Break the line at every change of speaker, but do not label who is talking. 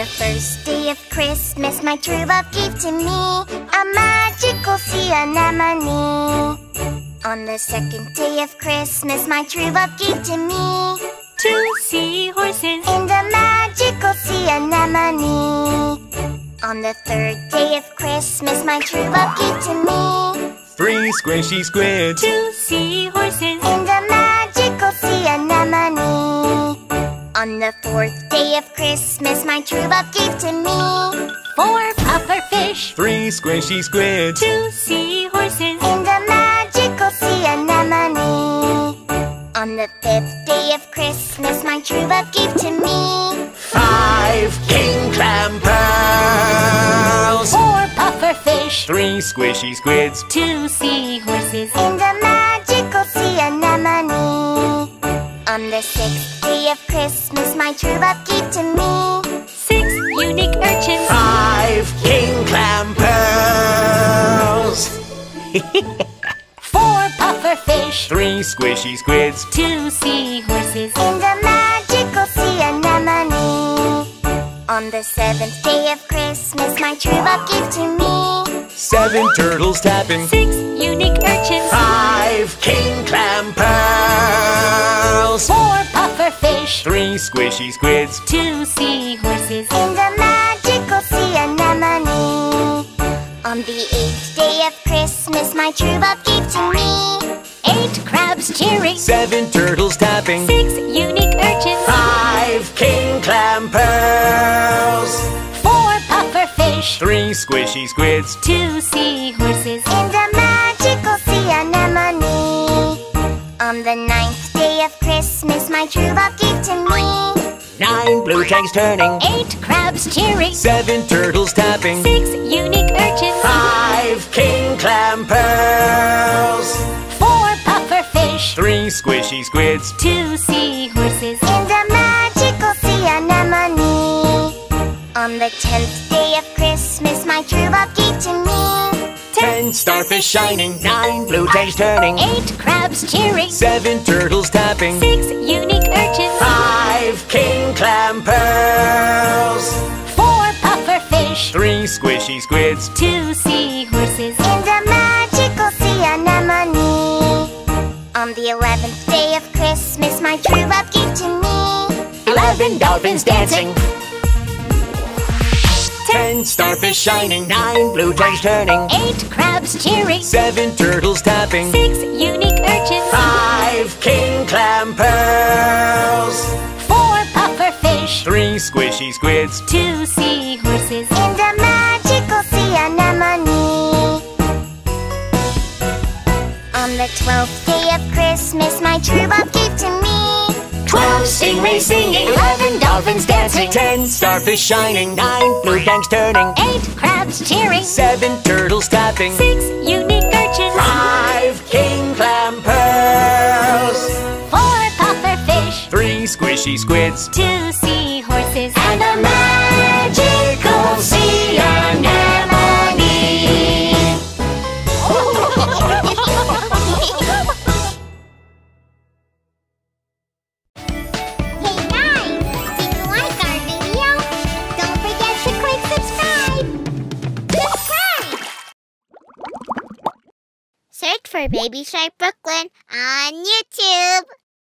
first day of Christmas, my true love gave to me a magical sea anemone. On the second day of Christmas, my true love gave to me
2 seahorses
and a magical sea anemone. On the third day of Christmas, my true love gave to me
3 squishy squids
2 seahorses
and a magical sea anemone. On the fourth day of Christmas, my true love gave to me
4 pufferfish
3 squishy squids
2 seahorses
and a magical sea anemone. On the fifth day of Christmas, my true love gave to me
5 king clam pearls
4 pufferfish
3 squishy squids
2 seahorses
and a magical sea anemone. On the sixth day of Christmas, my true love gave to me
6 unique urchins
5 king clam pearls
4 pufferfish
3 squishy squids
2 seahorses
and a magical sea anemone. On the seventh day of Christmas, my true love gave to me
7 turtles tapping
6 unique urchins
5 king clam pearls
4 pufferfish
3 squishy squids
2 seahorses
and a magical sea anemone. On the eighth day of Christmas, my true love gave to me
8 crabs cheering
7 turtles tapping
6 unique urchins
5 king clam pearls
4 pufferfish
3 squishy squids
2 seahorses
and a magical sea anemone. On the ninth day of Christmas, my true love gave to me
9 blue tanks turning
8 crabs cheering
7 turtles tapping
6 unique urchins
5 king clam pearls
4 pufferfish
3 squishy squids
2 seahorses
and a magical sea anemone. On the 10th day of Christmas, my true love gave to me
10 starfish shining 9 blue tanks turning
8 crabs cheering
7 turtles tapping
6 unique urchins
5 king clam pearls
4 pufferfish
3 squishy squids
2 seahorses
and a magical sea anemone. On the 11th day of Christmas, my true love gave to me
11 dolphins dancing 10 starfish shining 9 blue tanks turning
8 crabs cheering
7 turtles tapping
6 unique urchins
5 king clam pearls
4 pufferfish
3 squishy squids
2 seahorses
and a magical sea anemone. On the 12th day of Christmas, my true love gave to me
12 stingrays singing 11 dolphins dancing 10 starfish shining 9 blue tanks turning
8 crabs cheering
7 turtles tapping
6 unique urchins
5 king clam pearls
4 pufferfish
3 squishy squids
2 seahorses
and a magical sea anemone.
Hey guys, did you like our video? Don't forget to click subscribe. Subscribe! Search for Baby Shark Brooklyn on YouTube.